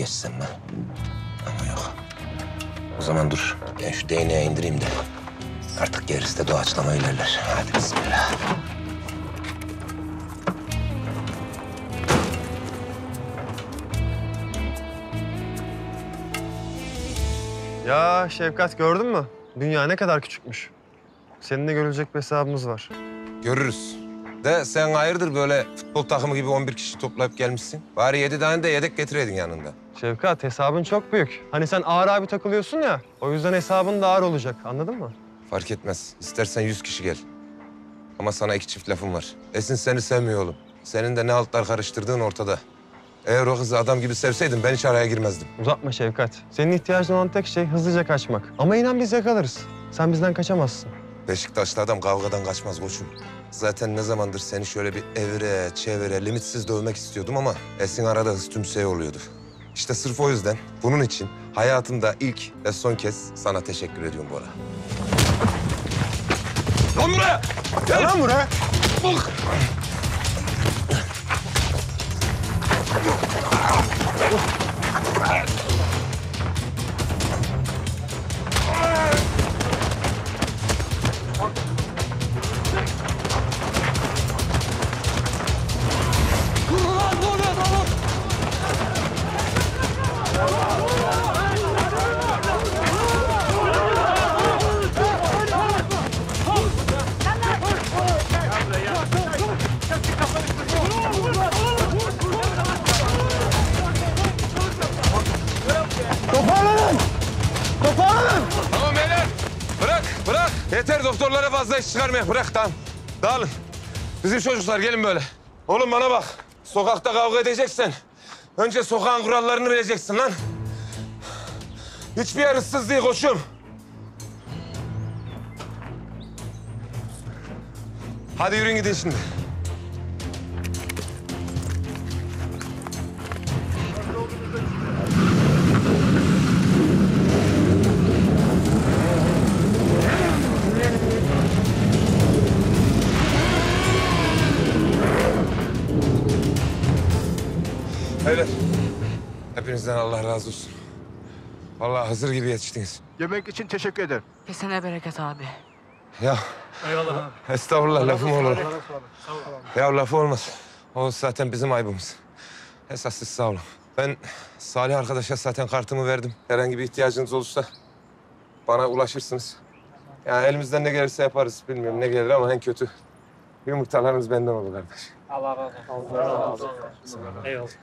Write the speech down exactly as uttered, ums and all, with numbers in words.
geçsem ben. Ama yok. O zaman dur. Ben şu değneğe indireyim de. Artık gerisi de doğaçlama ilerler. Hadi bismillah. Ya Şefkat gördün mü? Dünya ne kadar küçükmüş. Seninle görülecek bir hesabımız var. Görürüz. De sen hayırdır böyle futbol takımı gibi on bir kişi toplayıp gelmişsin? Bari yedi tane de yedek getireydin yanında. Şefkat hesabın çok büyük. Hani sen ağır abi takılıyorsun ya. O yüzden hesabın da ağır olacak. Anladın mı? Fark etmez. İstersen yüz kişi gel. Ama sana iki çift lafım var. Esin seni sevmiyor oğlum. Senin de ne altlar karıştırdığın ortada. Eğer o kızı adam gibi sevseydin ben hiç araya girmezdim. Uzatma Şefkat. Senin ihtiyacın olan tek şey hızlıca kaçmak. Ama inan biz yakalarız. Sen bizden kaçamazsın. Beşiktaşlı adam kavgadan kaçmaz koçum. Zaten ne zamandır seni şöyle bir evire, çevire, limitsiz dövmek istiyordum ama Esin arada hız tümseyi oluyordu. İşte sırf o yüzden bunun için hayatımda ilk ve son kez sana teşekkür ediyorum Bora. Lan buraya! Gel lan buraya! Bak! Toparlanın! Toparlanın! Tamam beyler. Bırak, bırak. Yeter doktorlara fazla iş çıkarmayın. Bırak tamam. Dağılın. Bizim çocuklar gelin böyle. Oğlum bana bak. Sokakta kavga edeceksen önce sokağın kurallarını bileceksin lan. Hiçbir yer ıssız değil koçum. Hadi yürüyün gidin şimdi. Beyler, hepinizden Allah razı olsun. Vallahi hazır gibi yetiştiniz. Yemek için teşekkür ederim. Kesene bereket abi. Ya. Eyvallah abi. Estağfurullah lafım olur. Ya lafı olmaz. O zaten bizim aybımız. Esas siz sağ olun. Ben Salih arkadaşa zaten kartımı verdim. Herhangi bir ihtiyacınız olursa bana ulaşırsınız. Yani elimizden ne gelirse yaparız. Bilmiyorum ne gelir ama en kötü yumurtalarınız benden olur kardeş. Allah razı olsun. Allah razı olsun. Eyvallah.